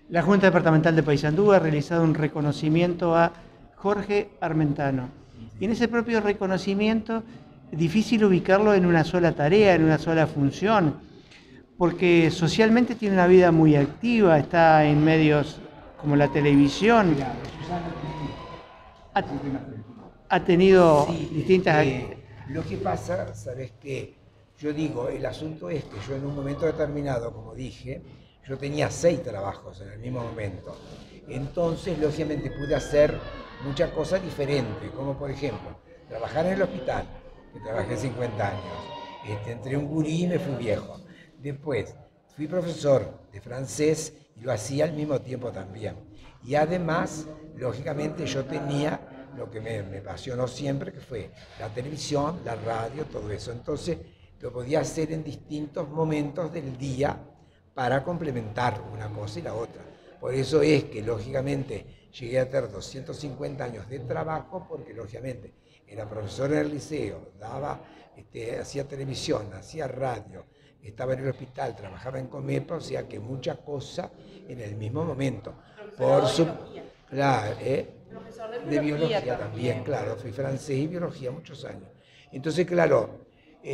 La Junta Departamental de Paysandú ha realizado un reconocimiento a Jorge Armentano. Y en ese propio reconocimiento, es difícil ubicarlo en una sola tarea, en una sola función, porque socialmente tiene una vida muy activa, está en medios como la televisión, ha, ha tenido Sí, distintas... lo que pasa, ¿sabes qué? Yo digo, el asunto es que yo en un momento determinado, como dije, yo tenía 6 trabajos en el mismo momento. Entonces, lógicamente, pude hacer muchas cosas diferentes, como por ejemplo, trabajar en el hospital, que trabajé 50 años. Entré un gurí y me fui viejo. Después, fui profesor de francés y lo hacía al mismo tiempo también. Y además, lógicamente, yo tenía lo que me apasionó siempre, que fue la televisión, la radio, todo eso. Entonces, lo podía hacer en distintos momentos del día para complementar una cosa y la otra. Por eso es que, lógicamente, llegué a tener 250 años de trabajo, porque, lógicamente, era profesor en el liceo, hacía televisión, hacía radio, estaba en el hospital, trabajaba en Comepa, o sea que mucha cosa en el mismo momento. Por su, claro, de biología también, claro, fui francés y biología muchos años. Entonces, claro,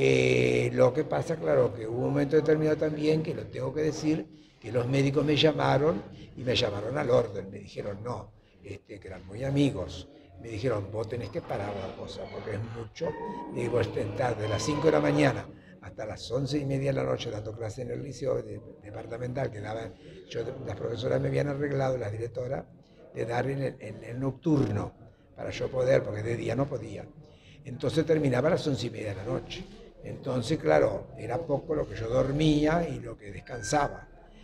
lo que pasa, claro, que hubo un momento determinado también, que lo tengo que decir, que los médicos me llamaron y me llamaron al orden, me dijeron no, que eran muy amigos, me dijeron vos tenés que parar la cosa, porque es mucho, digo, estar de las 5 de la mañana hasta las 11:30 de la noche dando clase en el liceo departamental, que daba, las profesoras me habían arreglado, las directoras, de dar en el nocturno, para yo poder, porque de día no podía. Entonces terminaba a las 11:30 de la noche. Entonces, claro, era poco lo que yo dormía y lo que descansaba.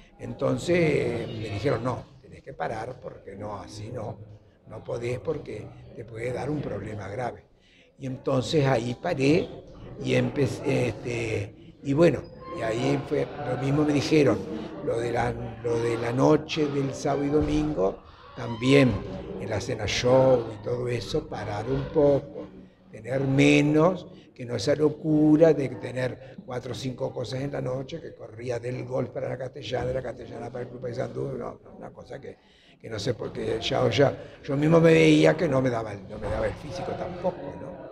Entonces me dijeron, no, tenés que parar porque no, así no, no podés porque te puede dar un problema grave. Y entonces ahí paré y empecé, y bueno, y ahí fue, lo mismo me dijeron, lo de la noche del sábado y domingo, también en la cena show y todo eso, parar un poco, tener menos, que no esa locura de tener 4 o 5 cosas en la noche, que corría del golf para la castellana, de la castellana para el Club Paysandú, no, una cosa que no sé por qué, yo mismo me veía que no me daba el físico tampoco, ¿no?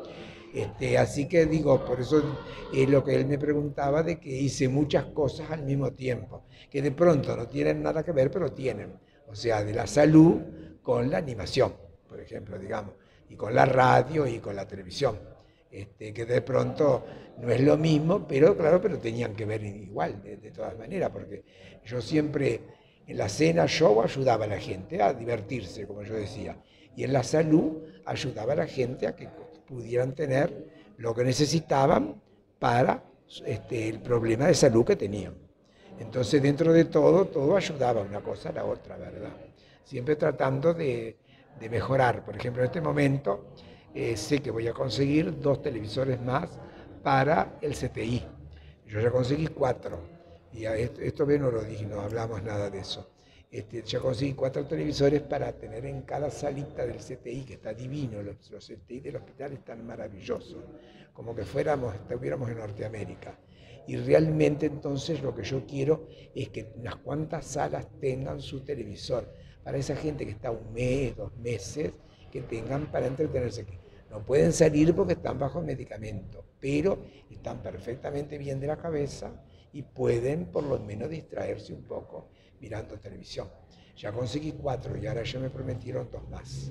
Así que digo, por eso es lo que él me preguntaba, de que hice muchas cosas al mismo tiempo, que de pronto no tienen nada que ver, pero tienen. O sea, de la salud con la animación, por ejemplo, digamos, y con la radio y con la televisión. Que de pronto no es lo mismo, pero claro, pero tenían que ver igual, de todas maneras, porque yo siempre en la cena show ayudaba a la gente a divertirse, como yo decía, y en la salud ayudaba a la gente a que pudieran tener lo que necesitaban para el problema de salud que tenían. Entonces, dentro de todo, todo ayudaba una cosa a la otra, ¿verdad? Siempre tratando de mejorar. Por ejemplo, en este momento sé que voy a conseguir 2 televisores más para el CTI. Yo ya conseguí 4. Y esto bien no lo dije, no hablamos nada de eso. Ya conseguí 4 televisores para tener en cada salita del CTI, que está divino, los CTI del hospital están maravillosos, como que estuviéramos en Norteamérica. Y realmente entonces lo que yo quiero es que unas cuantas salas tengan su televisor, para esa gente que está 1 mes, 2 meses, que tengan para entretenerse. No pueden salir porque están bajo medicamento, pero están perfectamente bien de la cabeza y pueden por lo menos distraerse un poco mirando televisión. Ya conseguí 4 y ahora ya me prometieron 2 más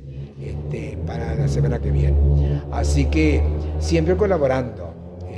para la semana que viene. Así que siempre colaborando.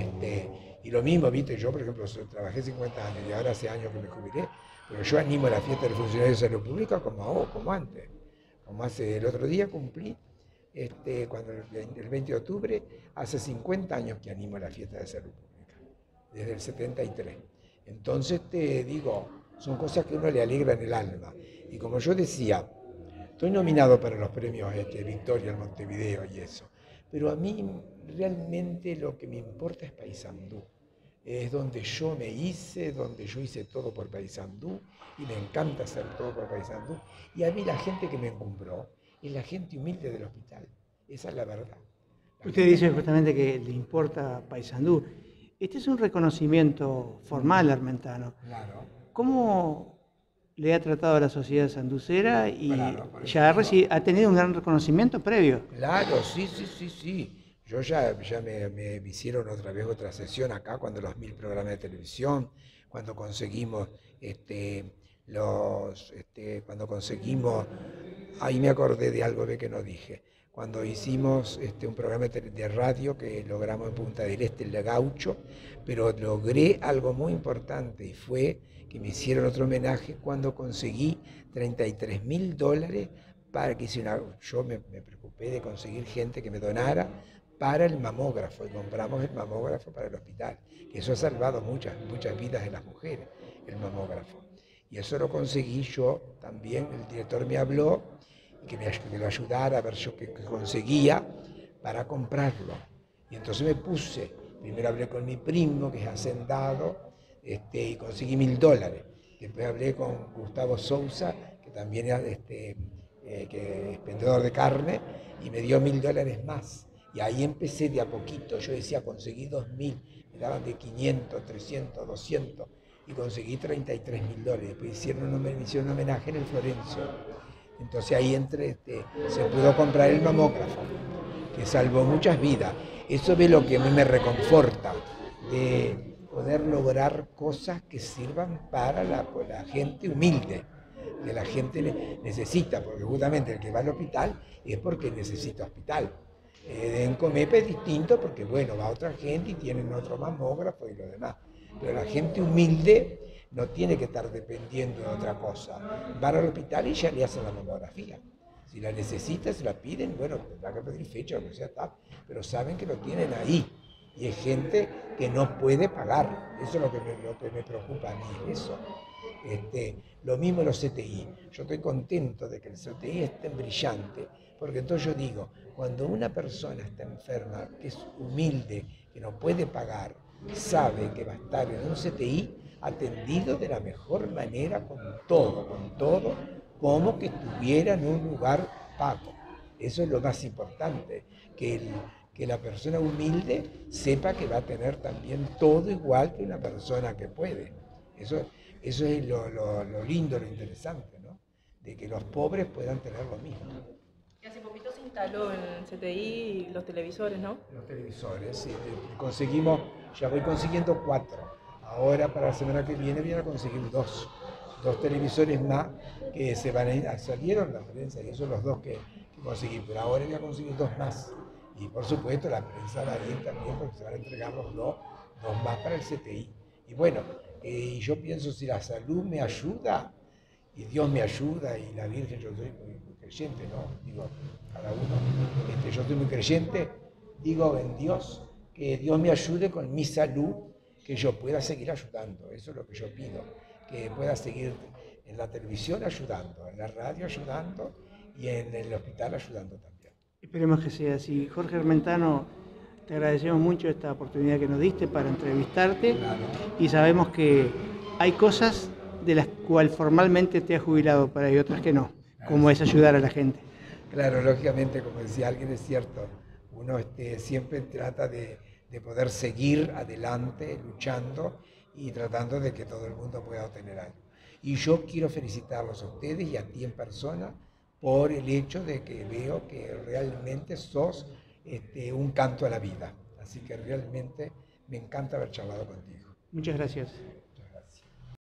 Y lo mismo, viste, yo por ejemplo trabajé 50 años y ahora hace años que me jubilé, pero yo animo la fiesta del funcionario de salud pública como antes. Como hace el otro día cumplí, cuando el 20 de octubre, hace 50 años que animo la fiesta de salud pública, desde el 73. Entonces te digo, son cosas que a uno le alegran el alma. Y como yo decía, estoy nominado para los premios Victoria en Montevideo y eso, pero a mí realmente lo que me importa es Paysandú. Es donde yo me hice, donde yo hice todo por Paysandú y me encanta hacer todo por Paysandú. Y a mí la gente que me encumbró es la gente humilde del hospital. Esa es la verdad. La Usted gente dice justamente que le importa Paysandú. Este es un reconocimiento formal, Armentano. claro. ¿Cómo le ha tratado a la sociedad sanducera y Claro, por eso ya digo. ha tenido un gran reconocimiento previo. Claro, sí, sí, sí, sí. Yo ya me hicieron otra vez otra sesión acá cuando los 1000 programas de televisión, cuando conseguimos cuando conseguimos, ahí me acordé de algo que no dije, cuando hicimos un programa de radio que logramos en Punta del Este, el de Gaucho, pero logré algo muy importante y fue que me hicieron otro homenaje cuando conseguí $33.000 para que yo me preocupé de conseguir gente que me donara para el mamógrafo y compramos el mamógrafo para el hospital. Que eso ha salvado muchas, muchas vidas de las mujeres, el mamógrafo. Y eso lo conseguí yo también, el director me habló y que me lo ayudara a ver yo qué conseguía para comprarlo. Y entonces me puse, primero hablé con mi primo, que es hacendado, y conseguí $1000. Después hablé con Gustavo Sousa, que también que es vendedor de carne, y me dio $1000 más. Y ahí empecé de a poquito. Yo decía, conseguí 2000, me daban de 500, 300, 200, y conseguí $33.000. Después me hicieron un homenaje en el Florencio. Entonces ahí se pudo comprar el mamógrafo, que salvó muchas vidas. Eso es lo que a mí me reconforta, de poder lograr cosas que sirvan para la gente humilde, que la gente necesita, porque justamente el que va al hospital es porque necesita hospital. En Comepa es distinto porque, bueno, va otra gente y tienen otro mamógrafo y lo demás. Pero la gente humilde no tiene que estar dependiendo de otra cosa. Van al hospital y ya le hacen la mamografía. Si la necesita, se la piden, bueno, tendrá que pedir fecha o lo que sea, tal, pero saben que lo tienen ahí. Y es gente que no puede pagar. Eso es lo que me preocupa a mí, eso. Lo mismo los CTI. Yo estoy contento de que el CTI esté brillante, porque entonces yo digo, cuando una persona está enferma, que es humilde, que no puede pagar, sabe que va a estar en un CTI atendido de la mejor manera con todo, como que estuviera en un lugar pago. Eso es lo más importante, que la persona humilde sepa que va a tener también todo igual que una persona que puede. Eso es lo lindo, lo interesante, ¿no? De que los pobres puedan tener lo mismo. Y hace poquito se instaló en el CTI los televisores, ¿no? Los televisores, sí, ya voy consiguiendo 4. Ahora para la semana que viene voy a conseguir 2 televisores más que salieron en la prensa y esos son los 2 que conseguí, pero ahora voy a conseguir 2 más. Y por supuesto la prensa va bien también porque se van a entregar los 2 más para el CTI. Y bueno, yo pienso si la salud me ayuda y Dios me ayuda y la Virgen, yo soy muy creyente, ¿no? Digo, cada uno, yo soy muy creyente, digo en Dios, que Dios me ayude con mi salud, que yo pueda seguir ayudando, eso es lo que yo pido, que pueda seguir en la televisión ayudando, en la radio ayudando y en el hospital ayudando también. Esperemos que sea así. Jorge Armentano, te agradecemos mucho esta oportunidad que nos diste para entrevistarte. Claro. Y sabemos que hay cosas de las cuales formalmente te has jubilado, pero hay otras que no, como es ayudar a la gente. Claro, lógicamente, como decía alguien, es cierto, uno siempre trata de poder seguir adelante, luchando y tratando de que todo el mundo pueda obtener algo. Y yo quiero felicitarlos a ustedes y a ti en persona por el hecho de que veo que realmente sos un canto a la vida. Así que realmente me encanta haber charlado contigo. Muchas gracias.